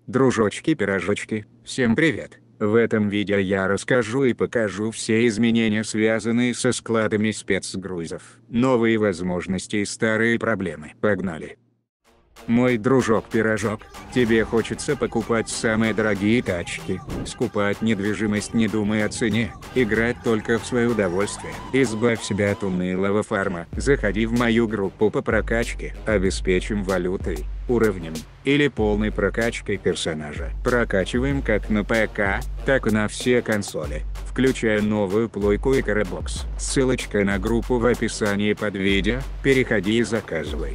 Дружочки-пирожочки, всем привет! В этом видео я расскажу и покажу все изменения, связанные со складами спецгрузов, новые возможности и старые проблемы. Погнали! Мой дружок-пирожок, тебе хочется покупать самые дорогие тачки, скупать недвижимость, не думая о цене, играть только в свое удовольствие. Избавь себя от унылого фарма, заходи в мою группу по прокачке, обеспечим валютой, уровнем, или полной прокачкой персонажа. Прокачиваем как на ПК, так и на все консоли, включая новую плойку и Карабокс. Ссылочка на группу в описании под видео, переходи и заказывай.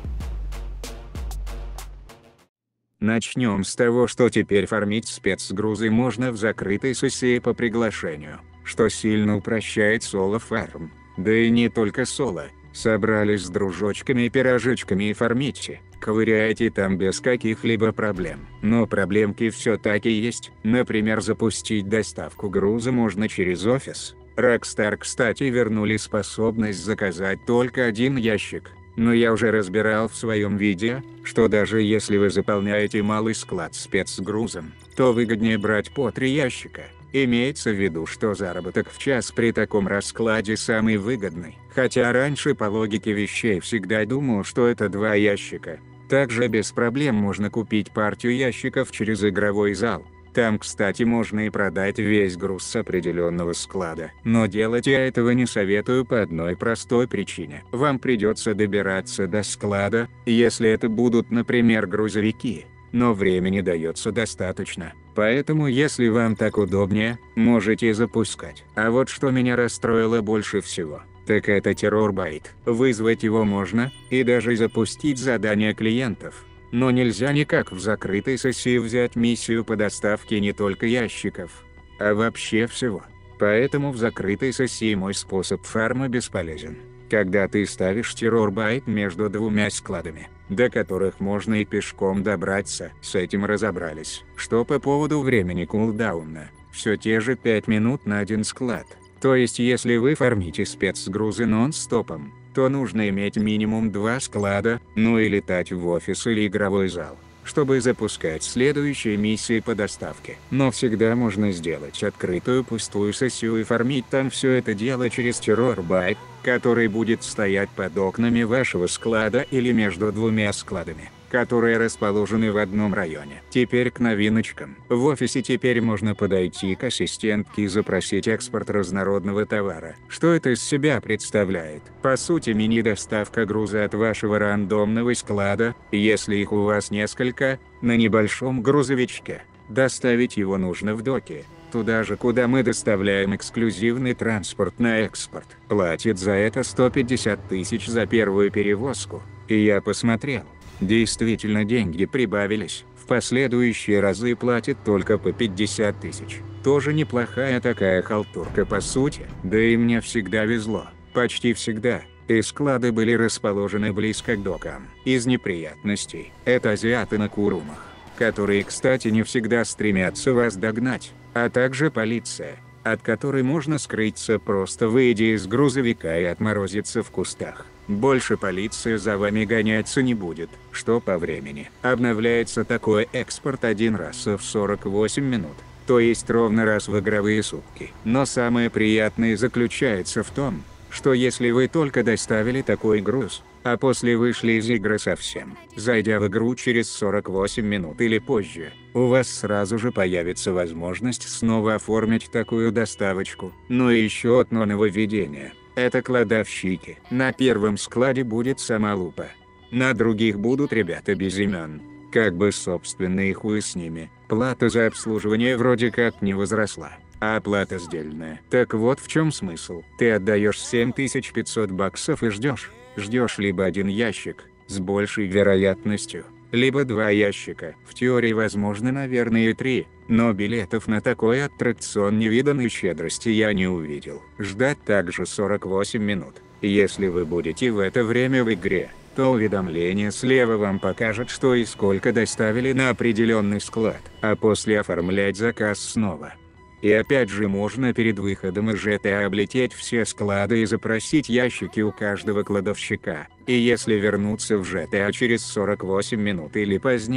Начнем с того, что теперь фармить спецгрузы можно в закрытой сессии по приглашению, что сильно упрощает соло-фарм. Да и не только соло. Собрались с дружочками и пирожочками и фармите, ковыряйте там без каких-либо проблем. Но проблемки все-таки есть, например, запустить доставку груза можно через офис. Rockstar, кстати, вернули способность заказать только один ящик. Но я уже разбирал в своем видео, что даже если вы заполняете малый склад спецгрузом, то выгоднее брать по 3 ящика. Имеется в виду, что заработок в час при таком раскладе самый выгодный. Хотя раньше по логике вещей всегда думал, что это 2 ящика. Также без проблем можно купить партию ящиков через игровой зал. Там, кстати, можно и продать весь груз с определенного склада. Но делать я этого не советую по одной простой причине. Вам придется добираться до склада, если это будут, например, грузовики. Но времени дается достаточно. Поэтому, если вам так удобнее, можете запускать. А вот что меня расстроило больше всего, так это террорбайт. Вызвать его можно, и даже запустить задания клиентов. Но нельзя никак в закрытой сессии взять миссию по доставке не только ящиков, а вообще всего. Поэтому в закрытой сессии мой способ фарма бесполезен. Когда ты ставишь террорбайт между 2 складами, до которых можно и пешком добраться, с этим разобрались. Что по поводу времени кулдауна, все те же 5 минут на 1 склад. То есть если вы фармите спецгрузы нон-стопом, то нужно иметь минимум 2 склада, ну и летать в офис или игровой зал, чтобы запускать следующие миссии по доставке. Но всегда можно сделать открытую пустую сессию и фармить там все это дело через террорбайт, который будет стоять под окнами вашего склада или между 2 складами, которые расположены в одном районе. Теперь к новиночкам. В офисе теперь можно подойти к ассистентке и запросить экспорт разнородного товара. Что это из себя представляет? По сути, мини-доставка груза от вашего рандомного склада, если их у вас несколько, на небольшом грузовичке. Доставить его нужно в доки, туда же, куда мы доставляем эксклюзивный транспорт на экспорт. Платит за это 150 тысяч за первую перевозку. И я посмотрел. Действительно, деньги прибавились, в последующие разы платят только по 50 тысяч. Тоже неплохая такая халтурка по сути. Да и мне всегда везло, почти всегда, и склады были расположены близко к докам. Из неприятностей – это азиаты на курумах, которые, кстати, не всегда стремятся вас догнать, а также полиция, от которой можно скрыться, просто выйдя из грузовика и отморозиться в кустах. Больше полиция за вами гоняться не будет. Что по времени? Обновляется такой экспорт один раз в 48 минут, то есть ровно раз в игровые сутки. Но самое приятное заключается в том, что если вы только доставили такой груз, а после вышли из игры совсем, зайдя в игру через 48 минут или позже, у вас сразу же появится возможность снова оформить такую доставочку. Ну и еще одно нововведение. Это кладовщики. На первом складе будет сама лупа. На других будут ребята без имен. Как бы собственно и хуй с ними. Плата за обслуживание вроде как не возросла, а оплата сдельная. Так вот в чем смысл. Ты отдаешь 7500 баксов и ждешь либо 1 ящик, с большей вероятностью, либо 2 ящика. В теории возможно, наверное, и 3, но билетов на такой аттракцион невиданной щедрости я не увидел. Ждать также 48 минут. Если вы будете в это время в игре, то уведомление слева вам покажет, что и сколько доставили на определенный склад, а после оформлять заказ снова. И опять же можно перед выходом из GTA облететь все склады и запросить ящики у каждого кладовщика. И если вернуться в GTA через 48 минут или позднее,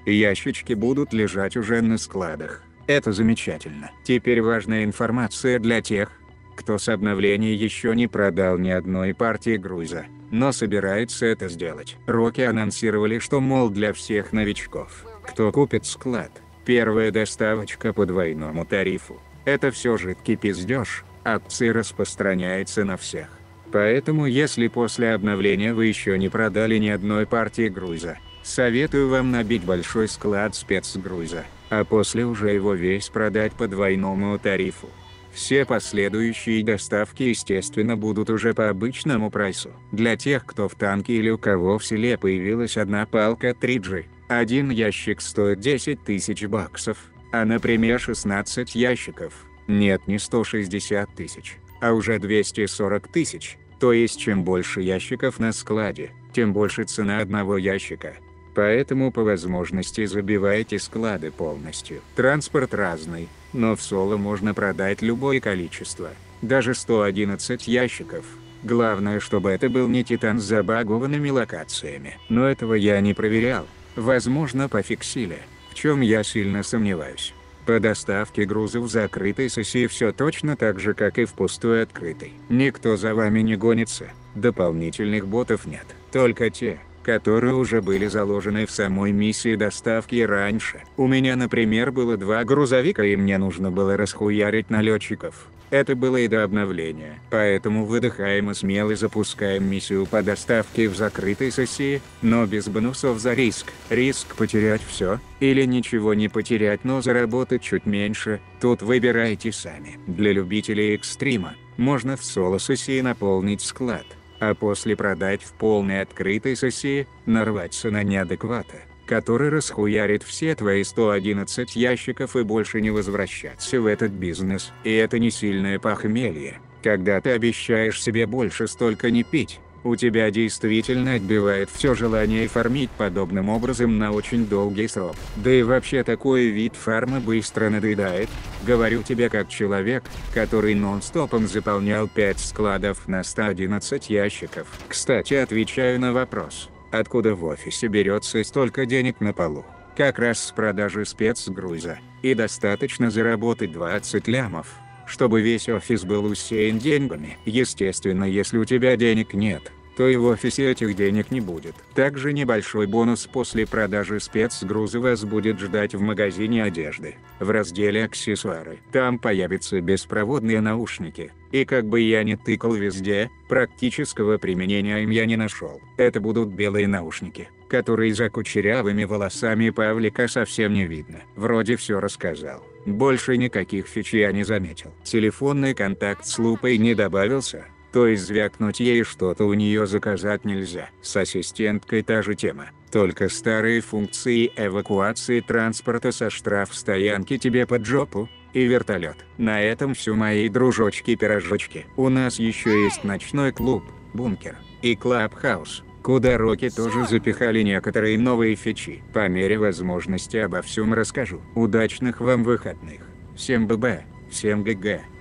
ящички будут лежать уже на складах. Это замечательно. Теперь важная информация для тех, кто с обновления еще не продал ни одной партии груза, но собирается это сделать. Роки анонсировали, что мол для всех новичков, кто купит склад, первая доставочка по двойному тарифу. Это все жидкий пиздеж, акция распространяется на всех. Поэтому если после обновления вы еще не продали ни одной партии груза, советую вам набить большой склад спецгруза, а после уже его весь продать по двойному тарифу. Все последующие доставки естественно будут уже по обычному прайсу. Для тех, кто в танке или у кого в селе появилась одна палка 3G, один ящик стоит 10 тысяч баксов, а например 16 ящиков, нет не 160 тысяч, а уже 240 тысяч, то есть чем больше ящиков на складе, тем больше цена одного ящика. Поэтому по возможности забивайте склады полностью. Транспорт разный, но в соло можно продать любое количество, даже 111 ящиков. Главное, чтобы это был не титан с забагованными локациями. Но этого я не проверял, возможно пофиксили, в чем я сильно сомневаюсь. По доставке грузов в закрытой сессии все точно так же, как и в пустой открытой. Никто за вами не гонится, дополнительных ботов нет, только те, которые уже были заложены в самой миссии доставки раньше. У меня, например, было 2 грузовика и мне нужно было расхуярить налетчиков. Это было и до обновления. Поэтому выдыхаем и смело запускаем миссию по доставке в закрытой сессии, но без бонусов за риск. Риск потерять все, или ничего не потерять, но заработать чуть меньше, тут выбирайте сами. Для любителей экстрима, можно в соло-сессии наполнить склад, а после продать в полной открытой сессии, нарваться на неадеквата, который расхуярит все твои 111 ящиков и больше не возвращаться в этот бизнес. И это не сильное похмелье, когда ты обещаешь себе больше столько не пить, у тебя действительно отбивает все желание фармить подобным образом на очень долгий срок. Да и вообще такой вид фарма быстро надоедает, говорю тебе как человек, который нон-стопом заполнял 5 складов на 111 ящиков. Кстати, отвечаю на вопрос, откуда в офисе берется столько денег на полу. Как раз с продажи спецгруза, и достаточно заработать 20 лямов, чтобы весь офис был усеян деньгами. Естественно, если у тебя денег нет, то и в офисе этих денег не будет. Также небольшой бонус после продажи спецгруза вас будет ждать в магазине одежды, в разделе аксессуары. Там появятся беспроводные наушники, и как бы я ни тыкал везде, практического применения им я не нашел. Это будут белые наушники, которые за кучерявыми волосами Павлика совсем не видно. Вроде все рассказал. Больше никаких фич я не заметил. Телефонный контакт с лупой не добавился, то есть звякнуть ей что-то у нее заказать нельзя. С ассистенткой та же тема, только старые функции эвакуации транспорта со штрафстоянки тебе под жопу, и вертолет. На этом все, мои дружочки-пирожочки. У нас еще есть ночной клуб, бункер, и клабхаус, куда Роки тоже запихали некоторые новые фичи. По мере возможности обо всем расскажу. Удачных вам выходных. Всем ББ, всем ГГ.